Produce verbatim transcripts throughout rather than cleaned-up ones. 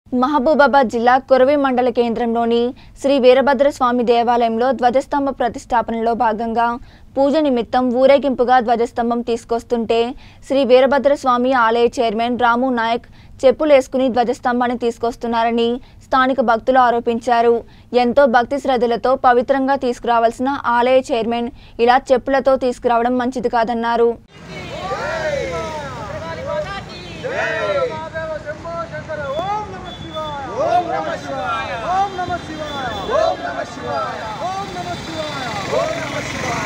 మహబూబాబాద్ జిల్లా కొరవి మండల కేంద్రంలోని శ్రీ వీరభద్రస్వామి దేవాలయంలో ధ్వజస్తంభ ప్రతిష్టాపనలో భాగంగా పూజ నిమిత్తం ఊరేగింపుగా ధ్వజస్తంభం తీసుకొస్తుంటే శ్రీ వీరభద్రస్వామి ఆలయ చైర్మన్ రాము నాయక్ చెప్పులేసుకుని ధ్వజస్తంభాన్ని తీసుకొస్తున్నారని స్థానిక భక్తులు ఆరోపించారు. ఎంతో భక్తి శ్రద్ధలతో పవిత్రంగా తీసుకురావాల్సిన ఆలయ చైర్మన్ ఇలా చెప్పులతో తీసుకురావడం మంచిది కాదన్నారు. ओम नमः शिवाय ओम नमः शिवाय ओम नमः शिवाय ओम नमः शिवाय ओम नमः शिवाय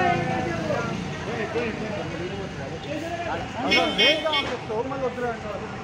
Hey!